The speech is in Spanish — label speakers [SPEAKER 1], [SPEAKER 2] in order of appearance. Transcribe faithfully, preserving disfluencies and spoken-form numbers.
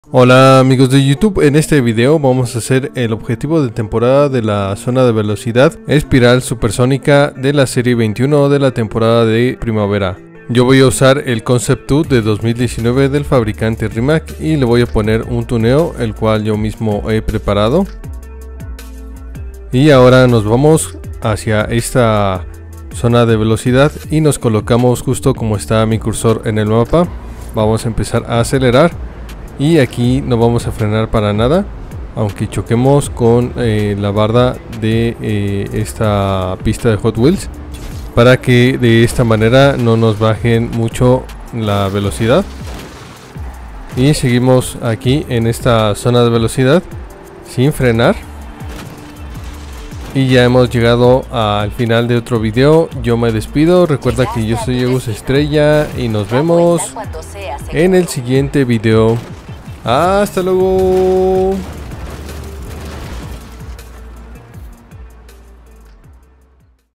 [SPEAKER 1] Hola amigos de YouTube, en este video vamos a hacer el objetivo de temporada de la zona de velocidad espiral supersónica de la serie veintiuno de la temporada de primavera. Yo voy a usar el Concept dos de dos mil diecinueve del fabricante Rimac y le voy a poner un tuneo el cual yo mismo he preparado. Y ahora nos vamos hacia esta zona de velocidad y nos colocamos justo como está mi cursor en el mapa. Vamos a empezar a acelerar. Y aquí no vamos a frenar para nada, aunque choquemos con eh, la barda de eh, esta pista de Hot Wheels, para que de esta manera no nos bajen mucho la velocidad. Y seguimos aquí en esta zona de velocidad sin frenar. Y ya hemos llegado al final de otro video. Yo me despido, recuerda que yo soy Agus Estrella y nos vemos en el siguiente video. Hasta luego.